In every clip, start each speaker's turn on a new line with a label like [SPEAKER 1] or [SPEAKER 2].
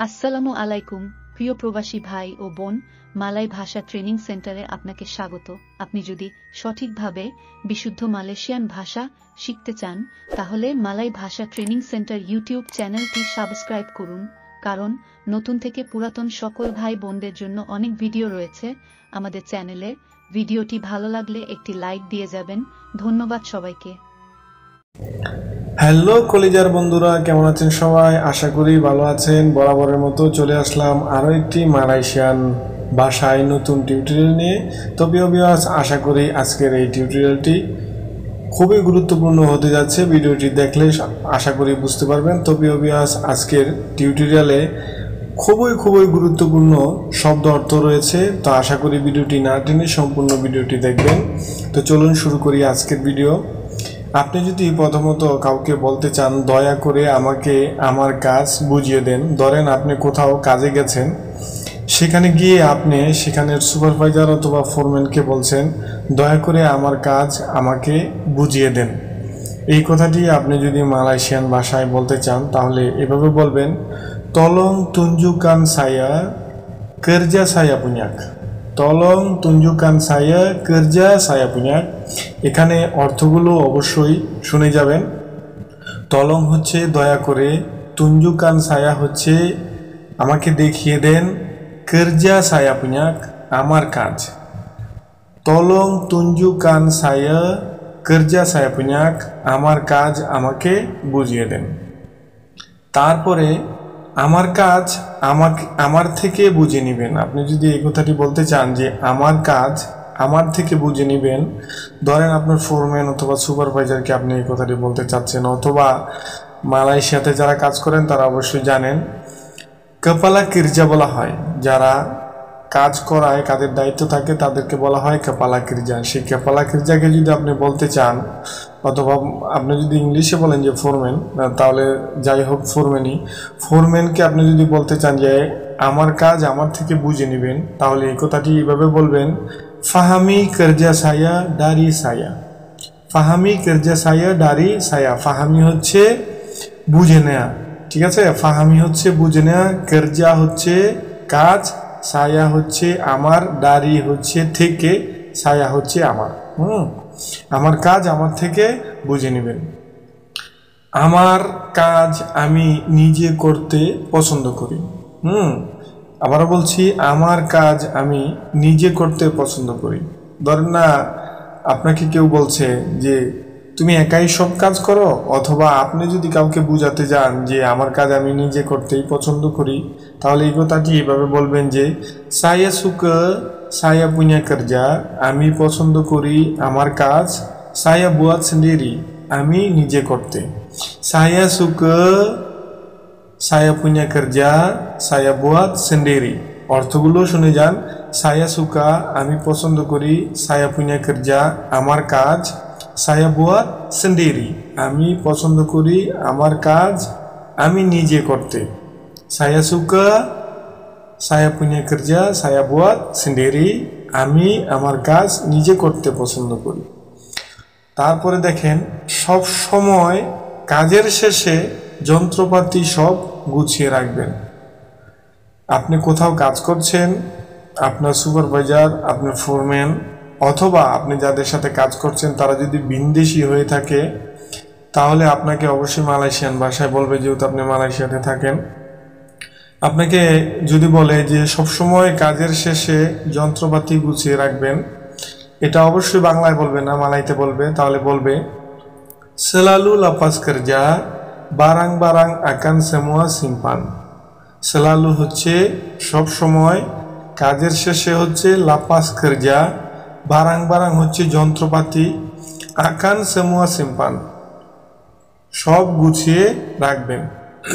[SPEAKER 1] আসসালামু আলাইকুম প্রিয় প্রবাসী ভাই ও বোন, মালয় ভাষা ট্রেনিং সেন্টারে আপনাকে স্বাগত। আপনি যদি সঠিকভাবে বিশুদ্ধ মালয়েশিয়ান ভাষা শিখতে চান তাহলে মালয় ভাষা ট্রেনিং সেন্টার ইউটিউব চ্যানেলটি সাবস্ক্রাইব করুন, কারণ নতুন থেকে পুরাতন সকল ভাই বোনদের জন্য অনেক ভিডিও রয়েছে আমাদের চ্যানেলে। ভিডিওটি ভালো লাগলে একটি লাইক দিয়ে যাবেন। ধন্যবাদ সবাইকে।
[SPEAKER 2] হ্যালো কলিজার বন্ধুরা, কেমন আছেন সবাই? আশা করি ভালো আছেন। বরাবরের মতো চলে আসলাম আরও একটি মালয়েশিয়ান ভাষায় নতুন টিউটোরিয়াল নিয়ে। তো প্রিয় ভিউয়ার্স, আশা করি আজকের এই টিউটোরিয়ালটি খুবই গুরুত্বপূর্ণ হতে যাচ্ছে। ভিডিওটি দেখলে আশা করি বুঝতে পারবেন। তো প্রিয় ভিউয়ার্স, আজকের টিউটোরিয়ালে খুবই গুরুত্বপূর্ণ শব্দ অর্থ রয়েছে। তো আশা করি ভিডিওটি না টেনে সম্পূর্ণ ভিডিওটি দেখবেন। তো চলুন শুরু করি আজকের ভিডিও। আপনি যদি প্রথমত কাউকে বলতে চান দয়া করে আমাকে আমার কাজ বুঝিয়ে দেন, ধরেন আপনি কোথাও কাজে গেছেন, সেখানে গিয়ে আপনি সেখানের সুপারভাইজার অথবা ফোরম্যানকে বলছেন দয়া করে আমার কাজ আমাকে বুঝিয়ে দেন। এই কথাটি আপনি যদি মালয়েশিয়ান ভাষায় বলতে চান তাহলে এভাবে বলবেন, তলং tunjukkan saya kerja saya punya। তলং tunjukkan saya kerja saya punya। এখানে অর্থগুলো অবশ্যই শুনে যাবেন। তলং হচ্ছে দয়া করে, tunjukkan saya হচ্ছে আমাকে দেখিয়ে দেন, kerja saya punya আমার কাজ। তলং tunjukkan saya kerja saya punya আমার কাজ আমাকে বুঝিয়ে দেন। তারপরে আমার কাজ আমার থেকে বুঝে নেবেন। আপনি যদি এই কথাটি বলতে চান যে আমার কাজ আমার থেকে বুঝে নেবেন, ধরেন আপনার ফোরম্যান অথবা সুপারভাইজারকে আপনি এই কথাটি বলতে চাচ্ছেন, অথবা মালয়েশিয়াতে যারা কাজ করেন তারা অবশ্যই জানেন কপালা কিরজা বলা হয়। যারা কাজ করায়, কাজের দায়িত্ব থাকে তাদেরকে বলা হয় কপালা কিরজা। সেই কপালা কিরজাকে যদি আপনি বলতে চান, অথবা আপনি যদি ইংলিশে বলেন যে ফোরম্যান, তাহলে যাই হোক ফোরম্যানকে আপনি যদি বলতে চান যে আমার কাজ আমার থেকে বুঝে নেবেন, তাহলে এই কথাটি এইভাবে বলবেন, ফাহামি কিরজা সায়া দারি সায়া। ফাহামি কিরজা সায়া দারি সায়া। ফাহামি হচ্ছে বুঝে নেয়া, ঠিক আছে? ফাহামি হচ্ছে বুঝে নেয়া, কিরজা হচ্ছে কাজ, সায়া হচ্ছে আমার, দারি হচ্ছে থেকে, সায়া হচ্ছে আমার। আমার কাজ আমার থেকে বুঝে নেবেন। আমার কাজ আমি নিজে করতে পছন্দ করি। আবারও বলছি, আমার কাজ আমি নিজে করতে পছন্দ করি। ধরেন না আপনাকে কেউ বলছে যে তুমি একাই সব কাজ করো, অথবা আপনি যদি কাউকে বুঝাতে যান যে আমার কাজ আমি নিজে করতেই পছন্দ করি, তাহলে এই কথাটি এভাবে বলবেন যে saya suka saya punya kerja, আমি পছন্দ করি আমার কাজ, saya buat sendiri আমি নিজে করতে। saya suka saya punya kerja saya buat sendiri। অর্থগুলো শুনে যান। saya suka আমি পছন্দ করি, saya punya kerja আমার কাজ, saya buat sendiri আমি পছন্দ করি আমার কাজ আমি নিজে করতে। saya suka saya punya kerja saya buat sendiri আমি আমার কাজ নিজে করতে পছন্দ করি। তারপরে দেখেন, সব সময় কাজের শেষে যন্ত্রপাতি সব গুছিয়ে রাখবেন। আপনি কোথাও কাজ করছেন, আপনার সুপারভাইজার, আপনার ফোরম্যান, অথবা আপনি যাদের সাথে কাজ করছেন তারা যদি ভিনদেশী হয়ে থাকে, তাহলে আপনাকে অবশ্যই মালয়েশিয়ান ভাষায় বলবে, যেহেতু আপনি মালয়েশিয়াতে থাকেন। আপনাকে যদি বলে যে সবসময় কাজের শেষে যন্ত্রপাতি গুছিয়ে রাখবেন, এটা অবশ্যই বাংলায় বলবে না, মালাইতে বলবে। তাহলে বলবে selalu lepas kerja barang-barang akan semua simpan। selalu হচ্ছে সব সময়, কাজের শেষে হচ্ছে lepas kerja, barang-barang হচ্ছে যন্ত্রপাতি, akan semua simpan সব গুছিয়ে রাখবেন।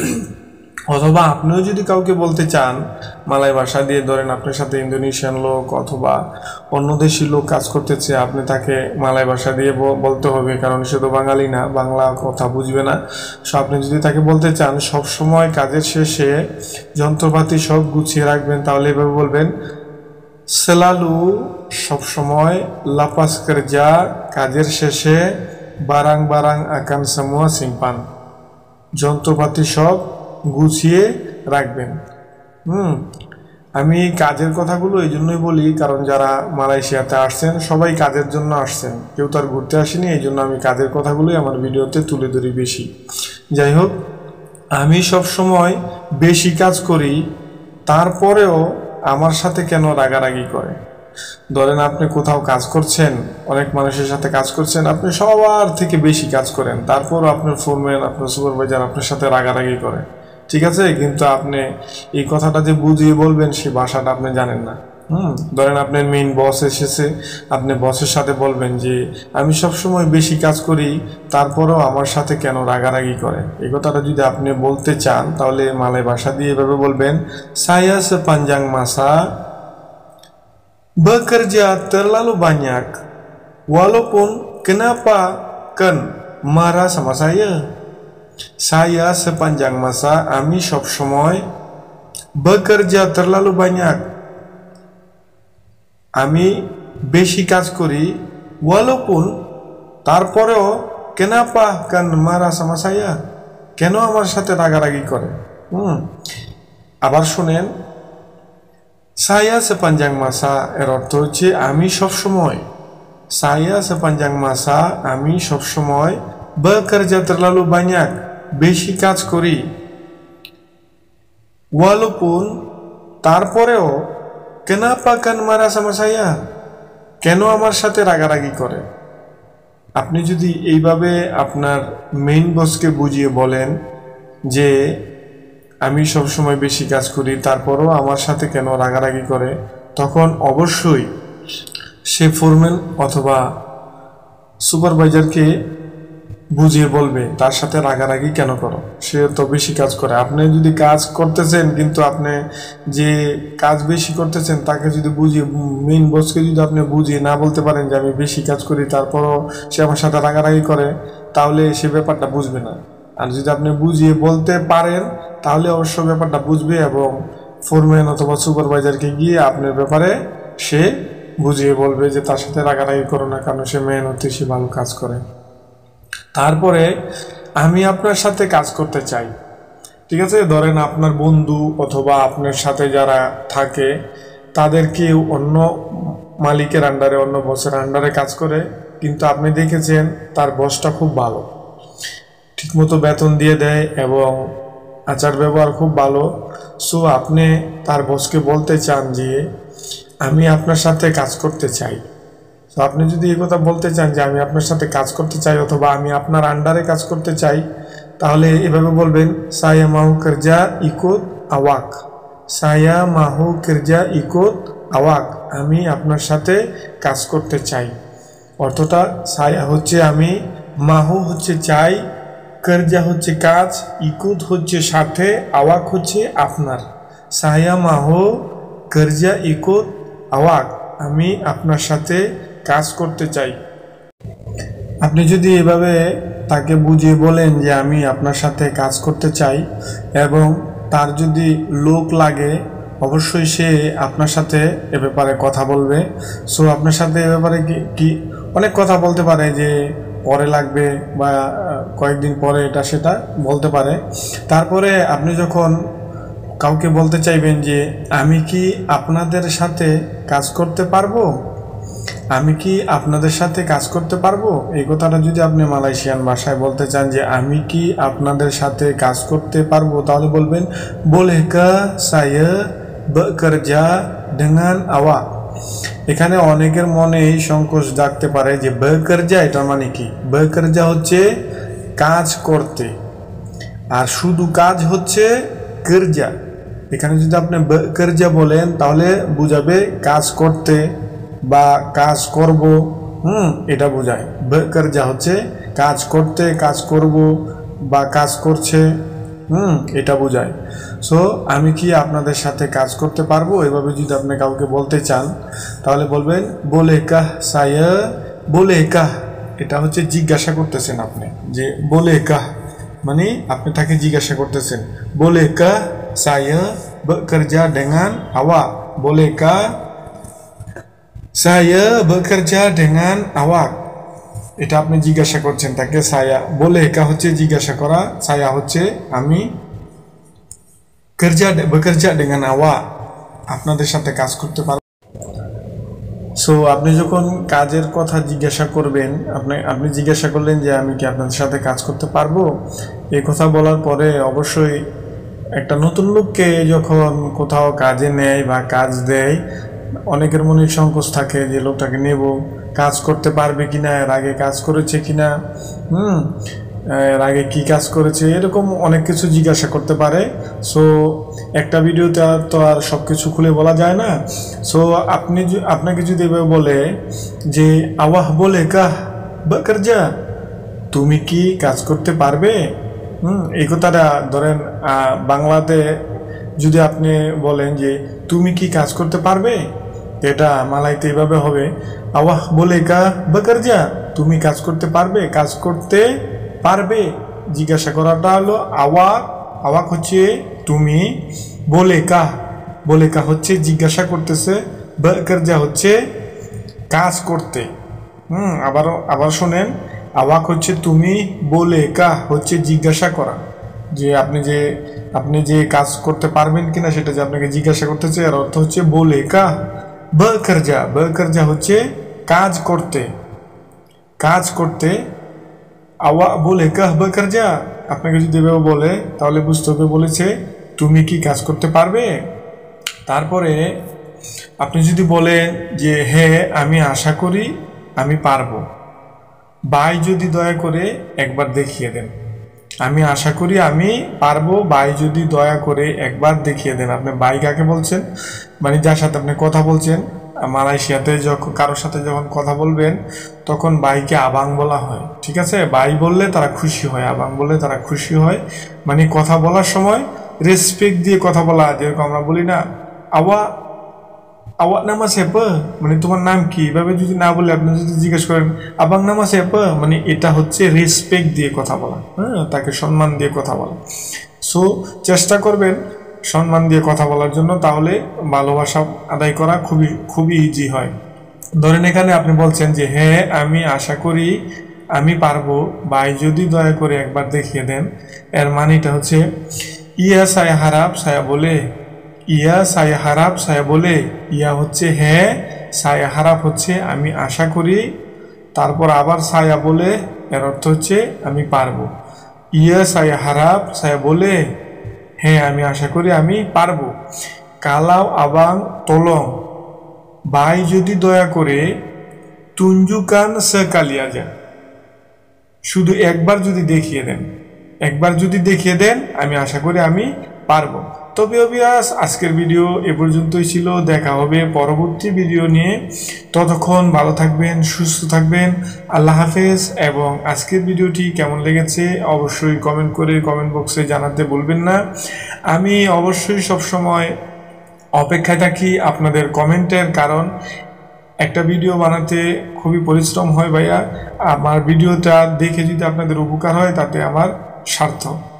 [SPEAKER 2] অথবা আপনিও যদি কাউকে বলতে চান মালয় ভাষা দিয়ে, ধরেন আপনার সাথে ইন্দোনেশিয়ান লোক অথবা অন্য দেশি লোক কাজ করতেছে, আপনি তাকে মালয় ভাষা দিয়ে বলতে হবে, কারণ সে তো বাঙালি না, বাংলা কথা বুঝবে না। সো আপনি যদি তাকে বলতে চান সব সময় কাজের শেষে যন্ত্রপাতি সব গুছিয়ে রাখবেন, তাহলে এভাবে বলবেন selalu সব সময়, lepas kerja কাজের শেষে, barang-barang akan semua simpan যন্ত্রপাতি সব গুছিয়ে রাখবেন। আমি কাজের কথাগুলো এই জন্যই বলি, কারণ যারা মালয়েশিয়াতে আসছেন সবাই কাজের জন্য আসছেন, কেউ তো আর ঘুরতে আসেনি। এই জন্য আমি কাজের কথাগুলোই আমার ভিডিওতে তুলে ধরি বেশি। যাই হোক, আমি সব সময় বেশি কাজ করি, তারপরেও আমার সাথে কেন রাগারাগি করে? ধরেন আপনি কোথাও কাজ করছেন, অনেক মানুষের সাথে কাজ করছেন, আপনি সবার থেকে বেশি কাজ করেন, তারপরও আপনার ফোরম্যান, আপনার সুপারভাইজার আপনার সাথে রাগারাগি করে, ঠিক আছে? কিন্তু আপনি এই কথাটা যে বুঝিয়ে বলবেন সে ভাষাটা আপনি জানেন না। ধরেন আপনার মেইন বস এসেছে, আপনি বসের সাথে বলবেন যে আমি সবসময় বেশি কাজ করি, তারপরেও আমার সাথে কেন রাগারাগি করে। এই কথাটা যদি আপনি বলতে চান তাহলে মালয় ভাষা দিয়ে এভাবে বলবেন, saya sepanjang masa bekerja terlalu banyak, walaupun kenapa kan marah sama saya. Saya sepanjang masa, আমি সব সময় bekerja terlalu banyak, আমি বেশি কাজ করি, walaupun তারপরেও kenapa kan marah sama saya, কেন আমার সাথে রাগারাগি করে। আবার শুনেন, saya sepanjang masa এর অর্থ হচ্ছে আমি সব সময়, saya sepanjang masa আমি সব সময়, bekerja terlalu banyak বেশি কাজ করি, walaupun তারপরেও kenapa kan marah sama saya কেন আমার সাথে রাগারাগি করে। আপনি যদি এইভাবে আপনার মেইন বসকে বুঝিয়ে বলেন যে আমি সব সময় বেশি কাজ করি, তারপরও আমার সাথে কেন রাগারাগি করে, তখন অবশ্যই সে ফোরম্যান অথবা সুপারভাইজারকে বুঝিয়ে বলবে তার সাথে রাগারাগি কেন করো, সে তো বেশি কাজ করে। আপনি যদি কাজ করতেছেন কিন্তু আপনি যে কাজ বেশি করতেছেন তাকে যদি বুঝিয়ে, মেইন বসকে যদি আপনি বুঝিয়ে না বলতে পারেন যে আমি বেশি কাজ করি তারপরও সে আমার সাথে রাগারাগি করে, তাহলে সে ব্যাপারটা বুঝবে না। আর যদি আপনি বুঝিয়ে বলতে পারেন তাহলে অবশ্য ব্যাপারটা বুঝবে এবং ফোরম্যান অথবা সুপারভাইজারকে গিয়ে আপনার ব্যাপারে সে বুঝিয়ে বলবে যে তার সাথে রাগারাগি করো না, কারণ সে মেহনতি, সে ভালো কাজ করে। তারপরে আমি আপনার সাথে কাজ করতে চাই, ঠিক আছে? ধরেন আপনার বন্ধু অথবা আপনার সাথে যারা থাকে তাদেরকে অন্য মালিকের আন্ডারে, অন্য বসের আন্ডারে কাজ করে, কিন্তু আপনি দেখেছেন তার বসটা খুব ভালো, ঠিকমতো বেতন দিয়ে দেয় এবং আচার ব্যবহার খুব ভালো। সো আপনি তার বসকে বলতে চান যে আমি আপনার সাথে কাজ করতে চাই। তো আপনি যদি এই কথা বলতে চান যে আমি আপনার সাথে কাজ করতে চাই অথবা আমি আপনার আন্ডারে কাজ করতে চাই, তাহলে এভাবে বলবেন, saya mau kerja ikut awak, saya mau kerja ikut awak, আমি আপনার সাথে কাজ করতে চাই। অর্থটা saya হচ্ছে আমি, মাহু হচ্ছে চাই, kerja হচ্ছে কাজ, ইকুত হচ্ছে সাথে, awak হচ্ছে আপনার। saya mau kerja ikut awak, আমি আপনার সাথে কাজ করতে চাই। আপনি যদি এভাবে তাকে বুঝিয়ে বলেন যে আমি আপনার সাথে কাজ করতে চাই এবং তার যদি লোক লাগে, অবশ্যই সে আপনার সাথে এ ব্যাপারে কথা বলবে। সো আপনার সাথে এ ব্যাপারে কি অনেক কথা বলতে পারে যে পরে লাগবে বা কয়েকদিন পরে, এটা সেটা বলতে পারে। তারপরে আপনি যখন কাউকে বলতে চাইবেন যে আমি কি আপনাদের সাথে কাজ করতে পারবো, আমি কি আপনাদের সাথে কাজ করতে পারবো, এই কথাটা যদি আপনি মালয়েশিয়ান ভাষায় বলতে চান যে আমি কি আপনাদের সাথে কাজ করতে পারবো, তাহলে বলবেন bolehkah saya bekerja dengan awak। এখানে অনেকের মনে এই সংকোচ জাগতে পারে যে bekerja এটা মানে কি। bekerja হচ্ছে কাজ করতে, আর শুধু কাজ হচ্ছে kerja। এখানে যদি আপনি bekerja বলেন তাহলে বুঝাবে কাজ করতে বা কাজ করব, এটা বোঝায়। bekerja হচ্ছে কাজ করতে, কাজ করব বা কাজ করছে, এটা বোঝায়। সো আমি কি আপনাদের সাথে কাজ করতে পারবো, এভাবে যদি আপনি কাউকে বলতে চান তাহলে বলবেন bolehkah saya, bolehkah এটা হচ্ছে জিজ্ঞাসা করতেছেন আপনি, যে bolehkah মানে আপনি তাকে জিজ্ঞাসা করতেছেন, bolehkah saya bekerja dengan awak, bolehkah saya bekerja dengan awak, এটা আপনি জিজ্ঞাসা করছেন তাকে। saya bolehkah হচ্ছে জিজ্ঞাসা করা, saya হচ্ছে আমি, bekerja dengan awak, আপনাদের সাথে কাজ করতে পারবো। সো আপনি যখন কাজের কথা জিজ্ঞাসা করবেন, আপনি জিজ্ঞাসা করলেন যে আমি কি আপনাদের সাথে কাজ করতে পারবো, এই কথা বলার পরে অবশ্যই একটা নতুন লোককে যখন কোথাও কাজে নেয় বা কাজ দেয়, অনেকের মনে সংকোচ থাকে যে লোকটাকে নেব, কাজ করতে পারবে কিনা, এর আগে কাজ করেছে কিনা, এর আগে কি কাজ করেছে, এরকম অনেক কিছু জিজ্ঞাসা করতে পারে। সো একটা ভিডিওতে তো আর সব কিছু খুলে বলা যায় না। সো আপনাকে যদি এভাবে বলে যে আওয়াহ বলে কাহ বেকারজা, তুমি কি কাজ করতে পারবে, এই কথাটা ধরেন বাংলাতে যদি আপনি বলেন যে তুমি কি কাজ করতে পারবে, এটা মালাইতে এইভাবে হবে আওয়াহ বলে কাহ বেকারজা, তুমি কাজ করতে পারবে, কাজ করতে পারবে। জিজ্ঞাসা করাটা হলো আওয়াক, আওয়াক হচ্ছে তুমি, বলে কাহ হচ্ছে জিজ্ঞাসা করতেছে, বেকারজা হচ্ছে কাজ করতে। আবার শোনেন, আওয়াক হচ্ছে তুমি, বলে কাহ হচ্ছে জিজ্ঞাসা করা, যে আপনি যে কাজ করতে পারবেন কিনা সেটা যে আপনাকে জিজ্ঞাসা করতেছে, এর অর্থ হচ্ছে বলে কাহ। বেকারজা হচ্ছে কাজ করতে। আওয়া বলে কাহ বেকারজা, আপনাকে যদি এভাবে বলে তাহলে বুঝতে হবে বলেছে তুমি কি কাজ করতে পারবে। তারপরে আপনি যদি বলেন যে হ্যাঁ আমি আশা করি আমি পারবো, ভাই যদি দয়া করে একবার দেখিয়ে দেন। আমি আশা করি আমি পারবো, ভাই যদি দয়া করে একবার দেখিয়ে দেন। আপনি ভাই কাকে বলছেন, মানে যার সাথে আপনি কথা বলছেন। মালয়েশিয়াতে যখন কারোর সাথে যখন কথা বলবেন তখন ভাইকে আবাং বলা হয়, ঠিক আছে। ভাই বললে তারা খুশি হয়, আবাং বললে তারা খুশি হয়, মানে কথা বলার সময় রেসপেক্ট দিয়ে কথা বলা। যেরকম আমরা বলি না awak nama siapa, মানে তোমার নাম কি, এভাবে যদি না বলে আপনি যদি জিজ্ঞেস করেন abang nama siapa, মানে এটা হচ্ছে রেসপেক্ট দিয়ে কথা বলা, তাকে সম্মান দিয়ে কথা বলা। সো চেষ্টা করবেন সম্মান দিয়ে কথা বলার জন্য, তাহলে ভালোবাসা আদায় করা খুবই ইজি হয়। ধরেন এখানে আপনি বলছেন যে হ্যাঁ আমি আশা করি আমি পারবো, ভাই যদি দয়া করে একবার দেখিয়ে দেন। এর মানেটা হচ্ছে ইয়া saya harap saya boleh, ইয়া saya harap saya boleh, ইয়া হচ্ছে হ্যাঁ, saya harap হচ্ছে আমি আশা করি, তারপর আবার saya boleh এর অর্থ হচ্ছে আমি পারবো। ইয়া saya harap saya boleh, হ্যাঁ আমি আশা করি আমি পারবো। kalau abang tolong, ভাই যদি দয়া করে, tunjukkan sekali aja, শুধু একবার যদি দেখিয়ে দেন, আমি আশা করি আমি পারবো। তবে আজকের ভিডিও এ পর্যন্তই ছিল, দেখা হবে পরবর্তী ভিডিও নিয়ে। ততক্ষণ ভালো থাকবেন, সুস্থ থাকবেন, আল্লাহ হাফেজ। এবং আজকের ভিডিওটি কেমন লেগেছে অবশ্যই কমেন্ট করে কমেন্ট বক্সে জানাতে ভুলবেন না। আমি অবশ্যই সবসময় অপেক্ষায় থাকি আপনাদের কমেন্টের, কারণ একটা ভিডিও বানাতে খুবই পরিশ্রম হয় ভাইয়া। আমার ভিডিওটা দেখে যদি আপনাদের উপকার হয় তাতে আমার সার্থক।